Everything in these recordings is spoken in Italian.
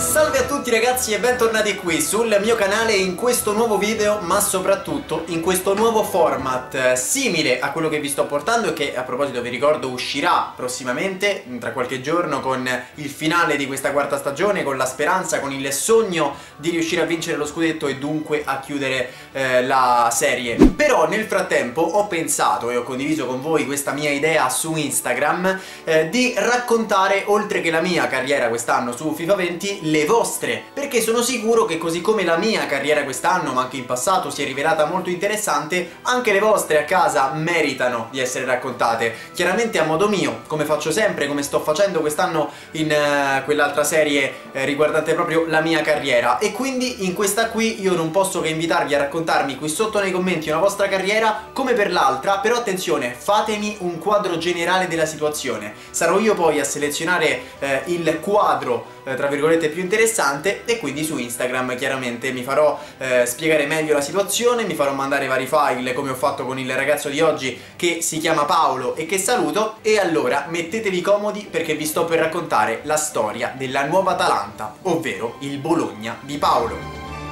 Salve a tutti ragazzi e bentornati qui sul mio canale in questo nuovo video, ma soprattutto in questo nuovo format simile a quello che vi sto portando e che, a proposito, vi ricordo uscirà prossimamente, tra qualche giorno, con il finale di questa quarta stagione, con la speranza, con il sogno di riuscire a vincere lo scudetto e dunque a chiudere la serie. Però nel frattempo ho pensato e ho condiviso con voi questa mia idea su Instagram di raccontare, oltre che la mia carriera quest'anno su FIFA 20, le vostre, perché sono sicuro che così come la mia carriera quest'anno, ma anche in passato, si è rivelata molto interessante, anche le vostre a casa meritano di essere raccontate, chiaramente a modo mio, come faccio sempre, come sto facendo quest'anno in quell'altra serie riguardante proprio la mia carriera. E quindi in questa qui io non posso che invitarvi a raccontarmi qui sotto nei commenti una vostra carriera come per l'altra, però attenzione, fatemi un quadro generale della situazione, sarò io poi a selezionare il quadro tra virgolette più interessante, e quindi su Instagram chiaramente mi farò spiegare meglio la situazione, mi farò mandare vari file come ho fatto con il ragazzo di oggi che si chiama Paolo e che saluto. E allora mettetevi comodi perché vi sto per raccontare la storia della nuova Atalanta, ovvero il Bologna di Paolo.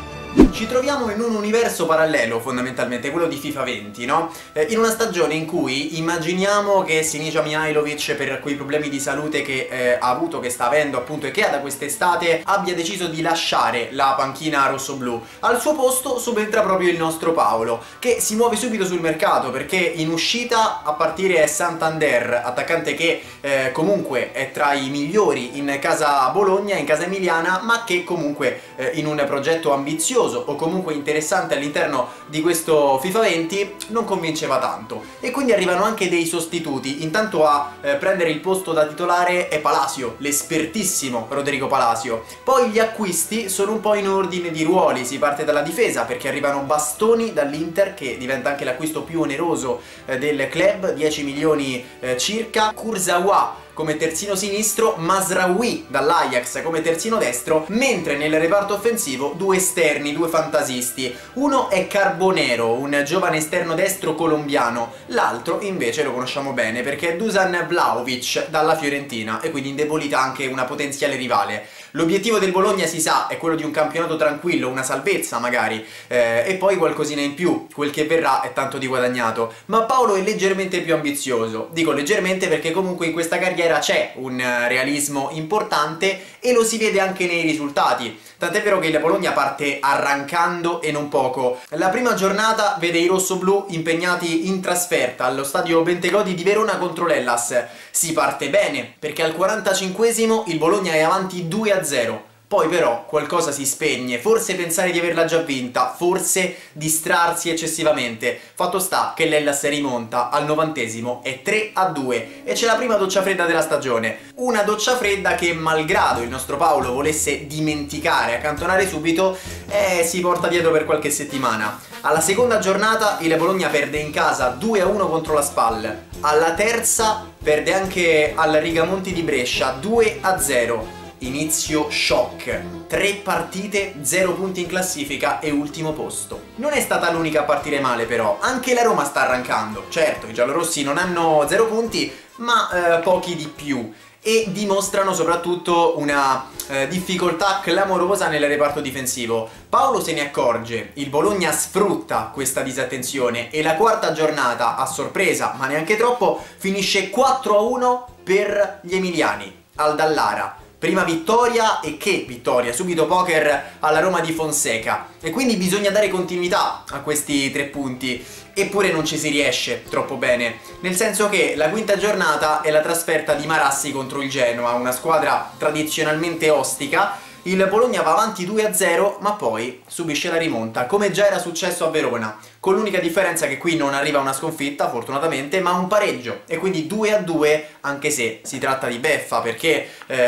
Ci troviamo in un universo parallelo, fondamentalmente, quello di FIFA 20, no? In una stagione in cui immaginiamo che Sinisa Mihajlovic, per quei problemi di salute che ha avuto, che sta avendo appunto e che ha da quest'estate, abbia deciso di lasciare la panchina rossoblù. Al suo posto subentra proprio il nostro Paolo, che si muove subito sul mercato perché in uscita a partire è Santander, attaccante che comunque è tra i migliori in casa Bologna, in casa emiliana, ma che comunque in un progetto ambizioso o comunque interessante all'interno di questo FIFA 20 non convinceva tanto, e quindi arrivano anche dei sostituti. Intanto a prendere il posto da titolare è Palacio, l'espertissimo Rodrigo Palacio. Poi gli acquisti sono un po' in ordine di ruoli, si parte dalla difesa perché arrivano Bastoni dall'Inter, che diventa anche l'acquisto più oneroso del club, 10 milioni circa, Kurzawa come terzino sinistro, Mazraoui dall'Ajax come terzino destro, mentre nel reparto offensivo due esterni, due fantasisti. Uno è Carbonero, un giovane esterno destro colombiano, l'altro invece lo conosciamo bene perché è Dusan Vlahovic dalla Fiorentina, e quindi indebolita anche una potenziale rivale. L'obiettivo del Bologna, si sa, è quello di un campionato tranquillo, una salvezza magari, e poi qualcosina in più, quel che verrà è tanto di guadagnato. Ma Paolo è leggermente più ambizioso, dico leggermente perché comunque in questa carriera c'è un realismo importante e lo si vede anche nei risultati, tant'è vero che il Bologna parte arrancando e non poco. La prima giornata vede i rossoblù impegnati in trasferta allo stadio Bentegodi di Verona contro l'Hellas. Si parte bene perché al 45esimo il Bologna è avanti 2-0. Poi però qualcosa si spegne, forse pensare di averla già vinta, forse distrarsi eccessivamente. Fatto sta che l'Hellas rimonta al 90esimo, è 3-2 e c'è la prima doccia fredda della stagione. Una doccia fredda che, malgrado il nostro Paolo volesse dimenticare, accantonare subito, si porta dietro per qualche settimana. Alla seconda giornata il Bologna perde in casa 2-1 contro la Spal. Alla terza perde anche al Rigamonti di Brescia 2-0. Inizio shock, 3 partite, 0 punti in classifica e ultimo posto. Non è stata l'unica a partire male però, anche la Roma sta arrancando. Certo, i giallorossi non hanno 0 punti, ma pochi di più, e dimostrano soprattutto una difficoltà clamorosa nel reparto difensivo. Paolo se ne accorge, il Bologna sfrutta questa disattenzione e la quarta giornata, a sorpresa ma neanche troppo, finisce 4-1 per gli emiliani, al Dallara. Prima vittoria, e che vittoria, subito poker alla Roma di Fonseca, e quindi bisogna dare continuità a questi 3 punti, eppure non ci si riesce troppo bene, nel senso che la quinta giornata è la trasferta di Marassi contro il Genoa, una squadra tradizionalmente ostica. Il Bologna va avanti 2-0 ma poi subisce la rimonta, come già era successo a Verona, con l'unica differenza che qui non arriva una sconfitta fortunatamente, ma un pareggio, e quindi 2-2, anche se si tratta di beffa perché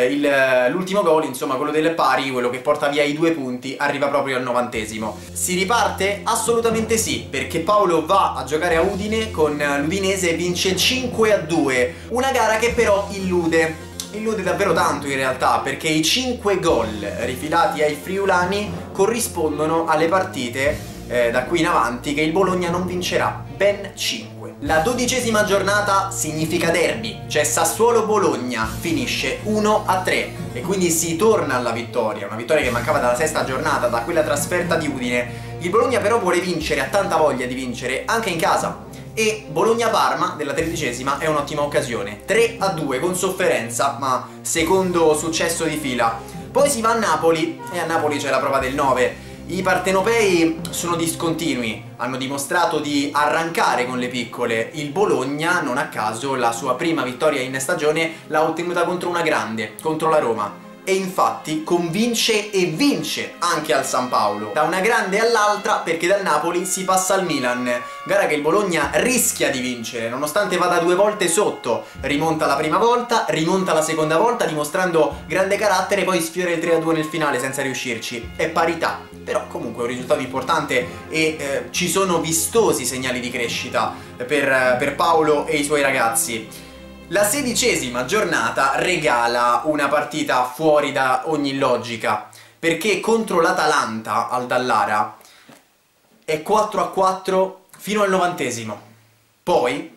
l'ultimo gol, insomma quello del pari, quello che porta via i 2 punti, arriva proprio al 90esimo. Si riparte? Assolutamente sì, perché Paolo va a giocare a Udine con l'Udinese e vince 5-2, una gara che però illude davvero tanto in realtà, perché i 5 gol rifilati ai friulani corrispondono alle partite da qui in avanti che il Bologna non vincerà, ben 5. La 12ª giornata significa derby, cioè Sassuolo-Bologna finisce 1-3 e quindi si torna alla vittoria, una vittoria che mancava dalla 6ª giornata, da quella trasferta di Udine. Il Bologna però vuole vincere, ha tanta voglia di vincere anche in casa, e Bologna-Parma della 13ª è un'ottima occasione, 3-2 con sofferenza, ma secondo successo di fila. Poi si va a Napoli e a Napoli c'è la prova del 9. I partenopei sono discontinui, hanno dimostrato di arrancare con le piccole. Il Bologna, non a caso, la sua prima vittoria in stagione l'ha ottenuta contro una grande, contro la Roma. E infatti convince e vince anche al San Paolo, da una grande all'altra, perché dal Napoli si passa al Milan, gara che il Bologna rischia di vincere nonostante vada 2 volte sotto. Rimonta la prima volta, rimonta la seconda volta dimostrando grande carattere, poi sfiora il 3-2 nel finale senza riuscirci. È parità, però comunque è un risultato importante e ci sono vistosi segnali di crescita per Paolo e i suoi ragazzi. La 16ª giornata regala una partita fuori da ogni logica, perché contro l'Atalanta al Dallara è 4-4 fino al 90°. Poi,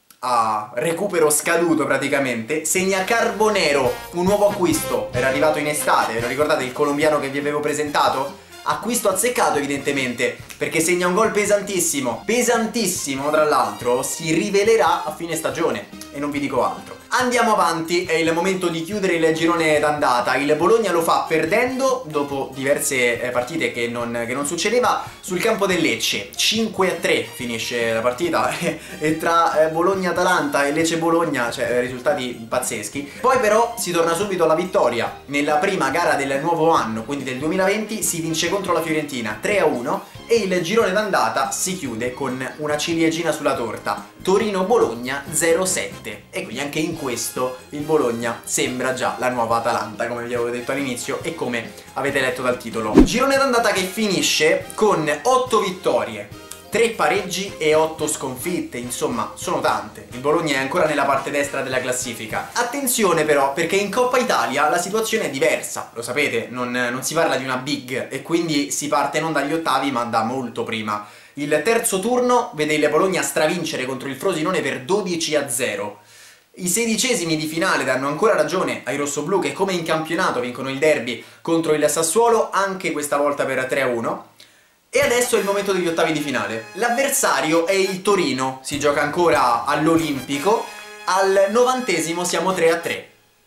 a recupero scaduto praticamente, segna Carbonero, un nuovo acquisto, era arrivato in estate, ve lo ricordate il colombiano che vi avevo presentato? Acquisto azzeccato evidentemente, perché segna un gol pesantissimo, pesantissimo tra l'altro, si rivelerà a fine stagione e non vi dico altro. Andiamo avanti, è il momento di chiudere il girone d'andata. Il Bologna lo fa perdendo dopo diverse partite che non succedeva sul campo del Lecce. 5-3 finisce la partita e tra Bologna-Atalanta e Lecce-Bologna, cioè risultati pazzeschi. Poi però si torna subito alla vittoria. Nella prima gara del nuovo anno, quindi del 2020, si vince contro la Fiorentina 3-1 e il girone d'andata si chiude con una ciliegina sulla torta. Torino-Bologna 0-7 e quindi anche in questo il Bologna sembra già la nuova Atalanta, come vi avevo detto all'inizio e come avete letto dal titolo. Girone d'andata che finisce con 8 vittorie, 3 pareggi e 8 sconfitte, insomma sono tante. Il Bologna è ancora nella parte destra della classifica. Attenzione però, perché in Coppa Italia la situazione è diversa, lo sapete, non si parla di una big e quindi si parte non dagli ottavi ma da molto prima. Il terzo turno vede il Bologna stravincere contro il Frosinone per 12-0. I 16esimi di finale danno ancora ragione ai rossoblù che come in campionato vincono il derby contro il Sassuolo, anche questa volta per 3-1. E adesso è il momento degli ottavi di finale. L'avversario è il Torino, si gioca ancora all'Olimpico, al 90° siamo 3-3.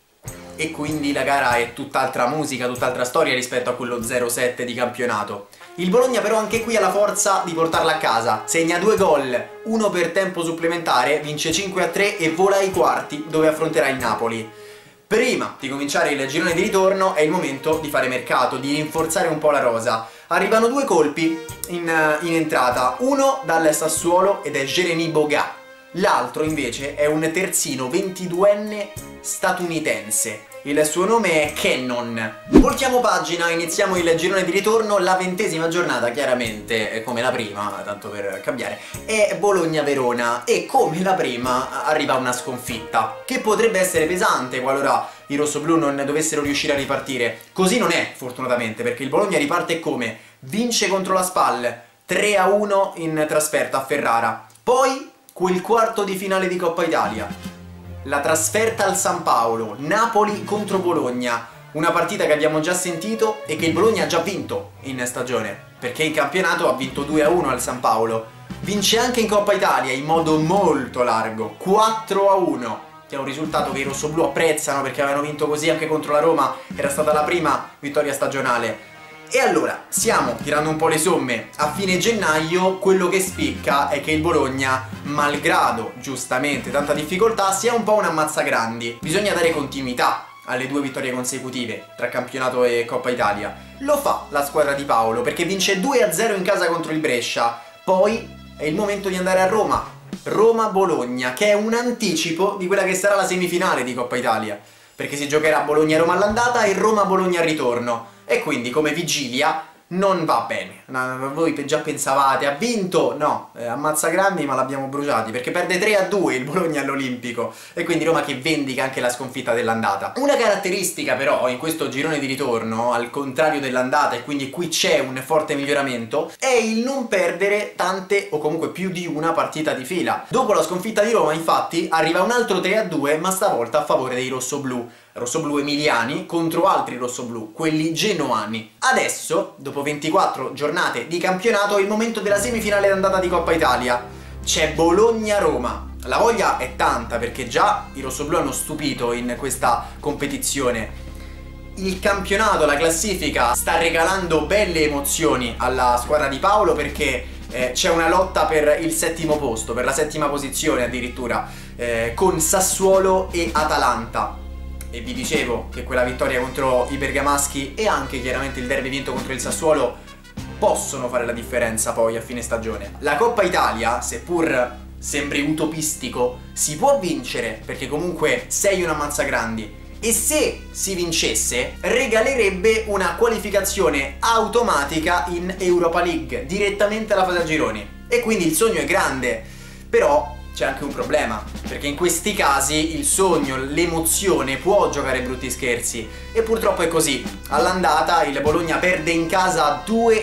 E quindi la gara è tutt'altra musica, tutt'altra storia rispetto a quello 0-7 di campionato. Il Bologna però anche qui ha la forza di portarla a casa, segna 2 gol, uno per tempo supplementare, vince 5-3 e vola ai quarti dove affronterà il Napoli. Prima di cominciare il girone di ritorno è il momento di fare mercato, di rinforzare un po' la rosa. Arrivano 2 colpi in entrata, uno dal Sassuolo ed è Jérémy Boga, l'altro invece è un terzino 22enne statunitense. Il suo nome è Cannon. Voltiamo pagina, iniziamo il girone di ritorno, la 20ª giornata chiaramente, come la prima, tanto per cambiare, è Bologna-Verona e come la prima arriva una sconfitta, che potrebbe essere pesante qualora i rossoblù non dovessero riuscire a ripartire. Così non è, fortunatamente, perché il Bologna riparte come? Vince contro la SPAL, 3-1 in trasferta a Ferrara. Poi quel quarto di finale di Coppa Italia. La trasferta al San Paolo, Napoli contro Bologna, una partita che abbiamo già sentito e che il Bologna ha già vinto in stagione, perché in campionato ha vinto 2-1 al San Paolo. Vince anche in Coppa Italia in modo molto largo, 4-1, che è un risultato che i rossoblù apprezzano perché avevano vinto così anche contro la Roma, era stata la prima vittoria stagionale. E allora, siamo, tirando un po' le somme, a fine gennaio, quello che spicca è che il Bologna, malgrado giustamente tanta difficoltà, sia un po' un ammazzagrandi. Bisogna dare continuità alle 2 vittorie consecutive tra campionato e Coppa Italia. Lo fa la squadra di Paolo perché vince 2-0 in casa contro il Brescia. Poi è il momento di andare a Roma. Roma-Bologna, che è un anticipo di quella che sarà la semifinale di Coppa Italia, perché si giocherà Bologna-Roma all'andata e Roma-Bologna al ritorno. E quindi come vigilia non va bene. Voi già pensavate, ha vinto? No, ammazza Grammi, ma l'abbiamo bruciati, perché perde 3-2 il Bologna all'Olimpico, e quindi Roma che vendica anche la sconfitta dell'andata. Una caratteristica però in questo girone di ritorno, al contrario dell'andata, e quindi qui c'è un forte miglioramento, è il non perdere tante o comunque più di una partita di fila. Dopo la sconfitta di Roma, infatti, arriva un altro 3-2, ma stavolta a favore dei rossoblù emiliani contro altri rossoblù, quelli genoani. Adesso, dopo 24 giornate di campionato, è il momento della semifinale d'andata di Coppa Italia. C'è Bologna-Roma. La voglia è tanta perché già i rossoblù hanno stupito in questa competizione. Il campionato, la classifica sta regalando belle emozioni alla squadra di Paolo, perché c'è una lotta per il settimo posto, per la settima posizione addirittura, con Sassuolo e Atalanta. E vi dicevo che quella vittoria contro i bergamaschi e anche chiaramente il derby vinto contro il Sassuolo possono fare la differenza poi a fine stagione. La Coppa Italia, seppur sembri utopistico, si può vincere, perché comunque sei un ammazzagrandi, e se si vincesse regalerebbe una qualificazione automatica in Europa League direttamente alla fase a gironi, e quindi il sogno è grande. Però c'è anche un problema, perché in questi casi il sogno, l'emozione può giocare brutti scherzi, e purtroppo è così. All'andata il Bologna perde in casa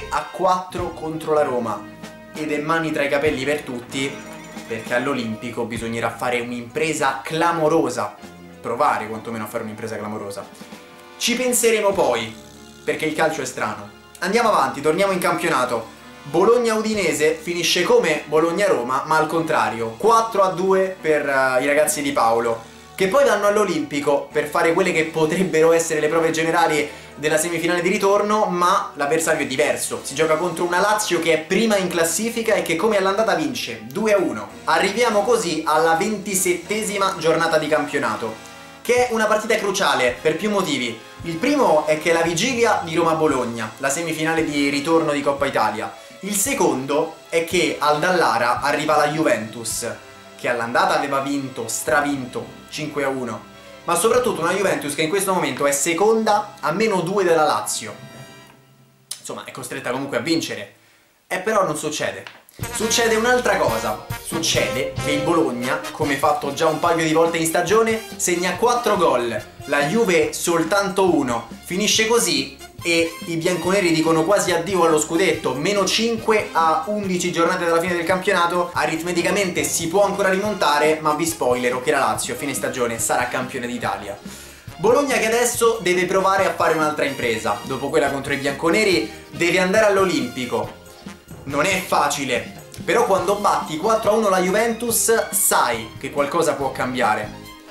2-4 contro la Roma, ed è mani tra i capelli per tutti, perché all'Olimpico bisognerà fare un'impresa clamorosa, provare quantomeno a fare un'impresa clamorosa. Ci penseremo poi, perché il calcio è strano. Andiamo avanti, torniamo in campionato. Bologna-Udinese finisce come Bologna-Roma, ma al contrario, 4-2 per i ragazzi di Paolo, che poi vanno all'Olimpico per fare quelle che potrebbero essere le prove generali della semifinale di ritorno, ma l'avversario è diverso. Si gioca contro una Lazio che è prima in classifica e che come all'andata vince 2-1. Arriviamo così alla 27esima giornata di campionato, che è una partita cruciale per più motivi. Il primo è che è la vigilia di Roma-Bologna, la semifinale di ritorno di Coppa Italia. Il secondo è che al Dallara arriva la Juventus, che all'andata aveva vinto, stravinto, 5-1, ma soprattutto una Juventus che in questo momento è seconda a -2 della Lazio. Insomma, è costretta comunque a vincere. E però non succede. Succede un'altra cosa. Succede che il Bologna, come fatto già un paio di volte in stagione, segna 4 gol, la Juve soltanto 1. Finisce così e i bianconeri dicono quasi addio allo scudetto. -5 a 11 giornate dalla fine del campionato. Aritmeticamente si può ancora rimontare, ma vi spoilero che la Lazio a fine stagione sarà campione d'Italia. Bologna che adesso deve provare a fare un'altra impresa. Dopo quella contro i bianconeri deve andare all'Olimpico. Non è facile, però quando batti 4-1 la Juventus sai che qualcosa può cambiare.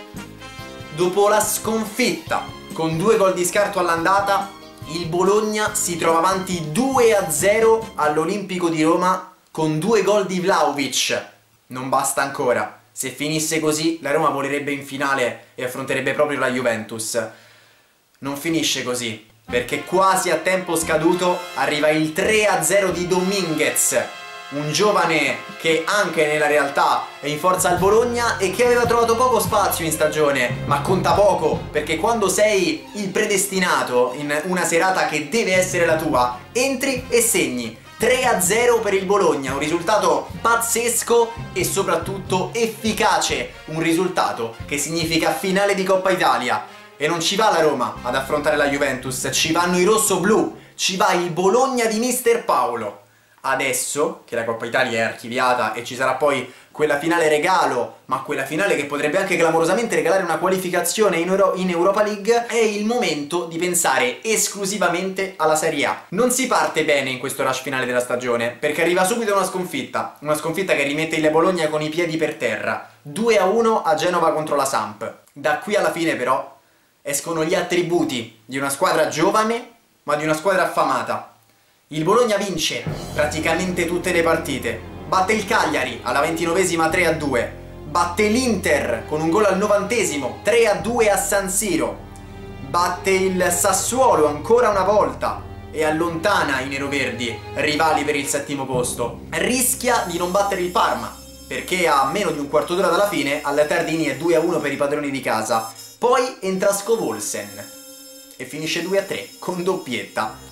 Dopo la sconfitta con 2 gol di scarto all'andata, il Bologna si trova avanti 2-0 all'Olimpico di Roma con 2 gol di Vlahovic. Non basta ancora. Se finisse così la Roma volerebbe in finale e affronterebbe proprio la Juventus. Non finisce così, perché quasi a tempo scaduto arriva il 3-0 di Dominguez, un giovane che anche nella realtà è in forza al Bologna e che aveva trovato poco spazio in stagione, ma conta poco, perché quando sei il predestinato in una serata che deve essere la tua, entri e segni. 3-0 per il Bologna, un risultato pazzesco e soprattutto efficace, un risultato che significa finale di Coppa Italia. E non ci va la Roma ad affrontare la Juventus, ci vanno i rossoblù, ci va il Bologna di Mister Paolo. Adesso che la Coppa Italia è archiviata e ci sarà poi quella finale regalo, ma quella finale che potrebbe anche clamorosamente regalare una qualificazione in Europa League, è il momento di pensare esclusivamente alla Serie A. Non si parte bene in questo rush finale della stagione, perché arriva subito una sconfitta che rimette il Bologna con i piedi per terra, 2-1 a Genova contro la Samp. Da qui alla fine però escono gli attributi di una squadra giovane, ma di una squadra affamata. Il Bologna vince praticamente tutte le partite, batte il Cagliari alla 29esima 3-2, batte l'Inter con un gol al 90esimo 3-2 a San Siro, batte il Sassuolo ancora una volta e allontana i neroverdi, rivali per il settimo posto. Rischia di non battere il Parma, perché a meno di un quarto d'ora dalla fine al Tardini è 2-1 per i padroni di casa. Poi entra Scovolsen e finisce 2-3 con doppietta.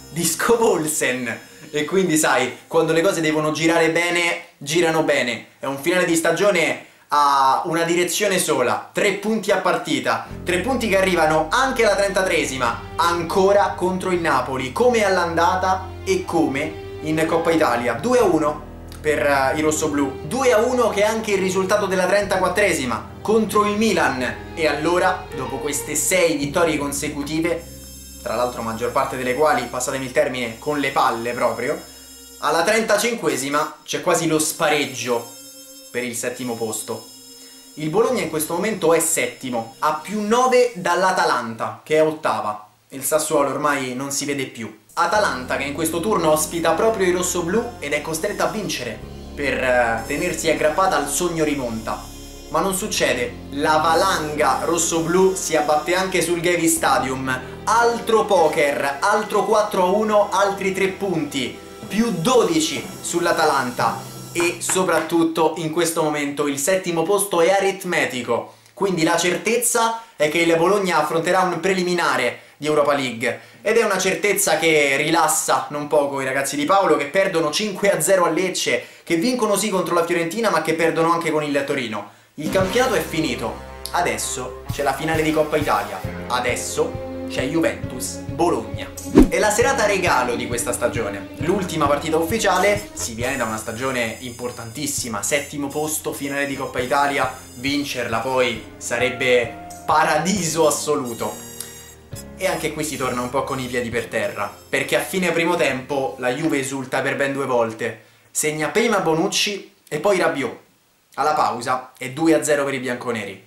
di Scovolsen. E quindi sai, quando le cose devono girare bene, girano bene. È un finale di stagione a una direzione sola, 3 punti a partita, 3 punti che arrivano anche alla 33esima, ancora contro il Napoli, come all'andata e come in Coppa Italia. 2-1 per i rossoblù, 2-1 che è anche il risultato della 34esima contro il Milan. E allora, dopo queste 6 vittorie consecutive, tra l'altro maggior parte delle quali, passatemi il termine, con le palle proprio, alla 35esima c'è quasi lo spareggio per il 7° posto. Il Bologna in questo momento è 7°, a più 9 dall'Atalanta, che è 8ª. Il Sassuolo ormai non si vede più. Atalanta che in questo turno ospita proprio i rossoblù ed è costretta a vincere per tenersi aggrappata al sogno rimonta. Ma non succede, la valanga rossoblù si abbatte anche sul Gavi Stadium. Altro poker, altro 4-1, altri 3 punti, più 12 sull'Atalanta. E soprattutto in questo momento il 7° posto è aritmetico, quindi la certezza è che il Bologna affronterà un preliminare di Europa League ed è una certezza che rilassa non poco i ragazzi di Paolo, che perdono 5-0 a Lecce, che vincono sì contro la Fiorentina ma che perdono anche con il Torino. Il campionato è finito, adesso c'è la finale di Coppa Italia, adesso c'è Juventus-Bologna. È la serata regalo di questa stagione, l'ultima partita ufficiale, si viene da una stagione importantissima, 7° posto, finale di Coppa Italia, vincerla poi sarebbe paradiso assoluto. E anche qui si torna un po' con i piedi per terra, perché a fine primo tempo la Juve esulta per ben 2 volte, segna prima Bonucci e poi Rabiot, alla pausa è 2-0 per i bianconeri.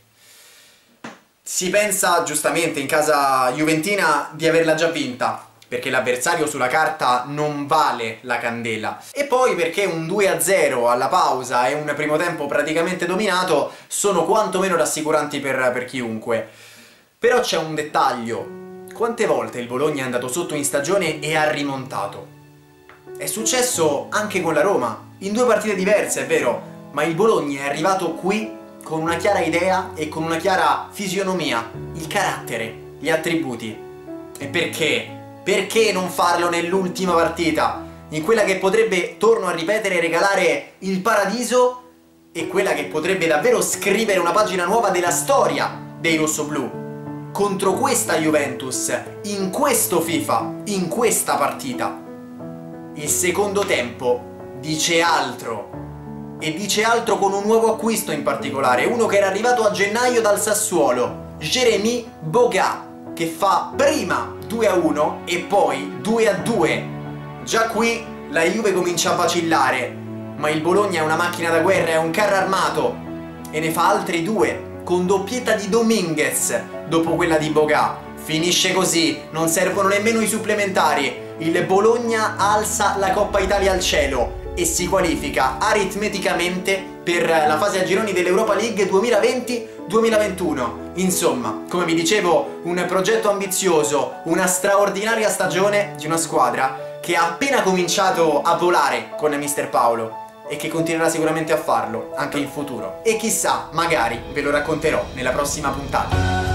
Si pensa giustamente in casa juventina di averla già vinta, perché l'avversario sulla carta non vale la candela, e poi perché un 2-0 alla pausa e un primo tempo praticamente dominato sono quantomeno rassicuranti per chiunque. Però c'è un dettaglio: quante volte il Bologna è andato sotto in stagione e ha rimontato? È successo anche con la Roma, in 2 partite diverse è vero, ma il Bologna è arrivato qui con una chiara idea e con una chiara fisionomia, il carattere, gli attributi. E perché? Perché non farlo nell'ultima partita? In quella che potrebbe, torno a ripetere, regalare il paradiso e quella che potrebbe davvero scrivere una pagina nuova della storia dei rossoblù. Contro questa Juventus, in questo FIFA, in questa partita. Il secondo tempo dice altro. E dice altro con un nuovo acquisto in particolare, uno che era arrivato a gennaio dal Sassuolo, Jérémy Boga, che fa prima 2-1 e poi 2-2. Già qui la Juve comincia a vacillare, ma il Bologna è una macchina da guerra, è un carro armato e ne fa altri 2 con doppietta di Dominguez dopo quella di Boga. Finisce così, non servono nemmeno i supplementari, il Bologna alza la Coppa Italia al cielo e si qualifica aritmeticamente per la fase a gironi dell'Europa League 2020-2021. Insomma, come vi dicevo, un progetto ambizioso, una straordinaria stagione di una squadra che ha appena cominciato a volare con Mister Paolo e che continuerà sicuramente a farlo anche in futuro. E chissà, magari ve lo racconterò nella prossima puntata.